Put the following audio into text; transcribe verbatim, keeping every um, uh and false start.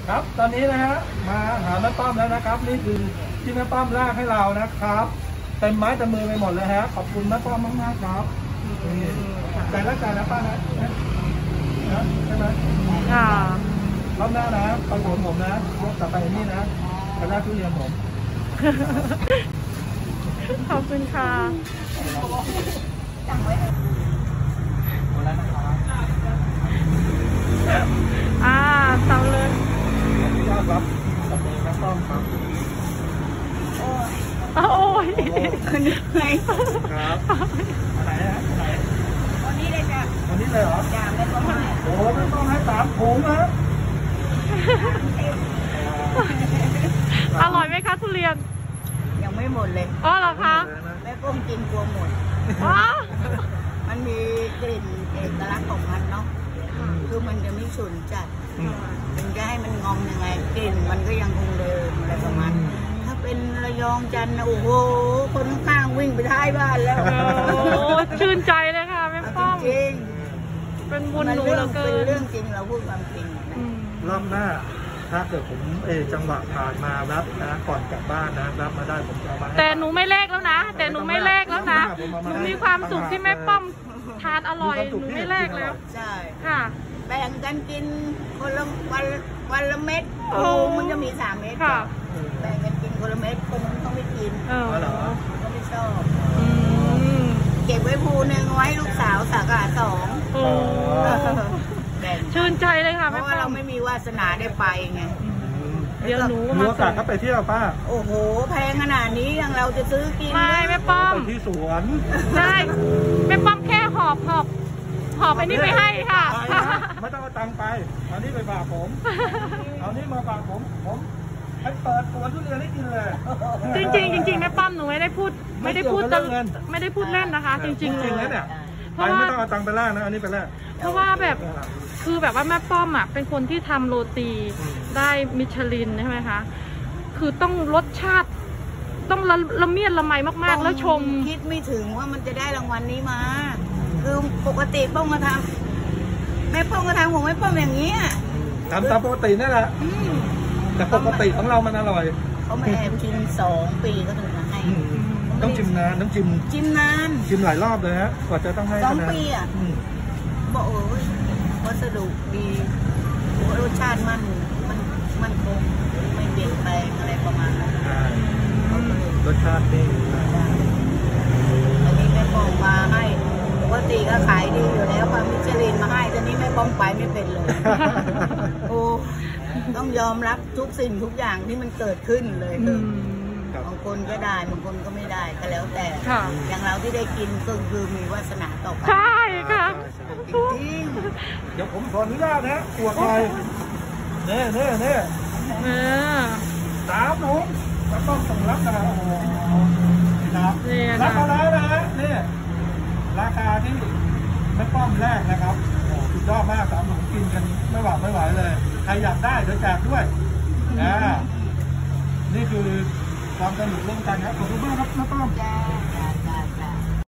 ครับตอนนี้นะฮะมาหาแม่ป้อมแล้วนะครับนี่คือที่แม่ป้อมลากให้เรานะครับเต็มไม้เต็มมือไปหมดเลยฮะขอบคุณแม่ป้อมมากๆครับใจละใจนะป้านะนะใช่ไหมค่ะรอบหน้านะไปผมผมนะรอบต่อไปนี่นะไปลากทุเรียนผมขอบคุณค่ะหมดแล้วนะครับอ่าเตาเลยยอดรับกับมือแม่ป้อมครับโอ้ยโอ้ยคนนี้ไงครับอันไหนฮะอันไหนวันนี้เลยจ้ะวันนี้เลยเหรอจ้ะไม่ต้องให้โอ้ไม่ต้องให้สามถุงนะอร่อยไหมคะทุเรียนยังไม่หมดเลยอ๋อเหรอคะแม่ก้มกินกลัวหมดมันมีกลิ่นเอกลักษณ์ของมันเนาะคือมันจะไม่ฉุนจัดมันจะให้มันงอมยังไงกลิ่นมันก็ยังคงเดิมอะไรประมาณถ้าเป็นระยองจันทร์นะโอ้โหคนข้างวิ่งไปท้ายบ้านแล้วโอ้ชื่นใจเลยค่ะแม่ป้อมจริงเป็นบุญหนูเหลือเกินเป็นเรื่องจริงเราพูดความจริงรอบหน้าถ้าเกิดผมเอจังหวะผ่านมารับนะก่อนกลับบ้านนะรับมาได้ผมจะเอามาแต่หนูไม่เลขแล้วนะแต่หนูไม่เลขแล้วนะหนูมีความสุขที่แม่ป้อมทานอร่อยหนูไม่เลขแล้วใช่ค่ะแบ่งกันกินคนละวันวันละเม็ดโอ้มันจะมีสามเม็ดค่ะแบ่งกันกินคนละเม็ดคนนึงต้องไม่กินเออเหรอก็ไม่ชอบเก็บไว้ภูหนึ่งไว้ลูกสาวสาขาสองชื่นใจเลยค่ะเพราะว่าเราไม่มีวาสนาได้ไปไงเดี๋ยวหนูมาโอกาสก็ไปเที่ยวป้าโอ้โหแพงขนาดนี้ยังเราจะซื้อกินไม่แม่ป้อมไปที่สวนใช่แม่ป้อมแค่หอบหอบหอบไปนี่ไปให้ค่ะไม่ต้องเอาตังค์ไปเอานี่ไปฝากผมเอานี่มาฝากผมผมให้เปิดตัวทุเรียนให้กินเลยจริงจริงจริงแม่ป้อมหนูไม่ได้พูดไม่ได้พูดตังไม่ได้พูดเล่นนะคะจริงจริงเลยเนี่ยเพราะว่าไม่ต้องเอาตังค์ไปแลกนะอันนี้ไปแลกเพราะว่าแบบคือแบบว่าแม่ป้อมอ่ะเป็นคนที่ทำโรตีได้มิชลินใช่ไหมคะคือต้องรสชาติต้องละละเมียดละไมมากๆแล้วชมคิดไม่ถึงว่ามันจะได้รางวัลนี้มาคือปกติป้องมาทำแม่ป้องมาทำผมไม่ป้องอย่างนี้ทำตามปกตินั่นแหละแต่ปกติของเรามันอร่อยเขามาแอบชิมสองปีก็ถึงมาให้ต้องชิมนานต้องชิมชิมนานชิมหลายรอบเลยฮะกว่าจะต้องให้สองปีอ่ะบอกโอ้ยวัสดุดีรสชาติมันมันมันคงไม่เปลี่ยนแปลงอะไรประมาณนั้นรสชาติดีอันนี้แม่ป้องมาให้ปกติก็ขายดีอยู่แล้วความมิชลินมาให้ตอนนี้แม่ป้องไปไม่เป็นเลยโอ้ต้องยอมรับทุกสิ่งทุกอย่างที่มันเกิดขึ้นเลยคือบางคนก็ได้บางคนก็ไม่ได้ก็แล้วแต่อย่างเราที่ได้กินก็คือมีวาสนาต่อไปใช่ค่ะจริงเดี๋ยวผมขออนุญาตนะอวดหน่อยเน่เน่เน่สามถุงแล้วต้องส่งรับนะโอ้โหนะครับรับมาแล้วนะนี่ราคาที่แม่ป้อมแรกนะครับโอ้สุดยอดมากสามถุงกินกันไม่หวังไม่ไหวเลยใครอยากได้เดี๋ยวแจกด้วยอ่านี่คือความสนุกร่วมกันครับขอบคุณมากครับแม่ป้อม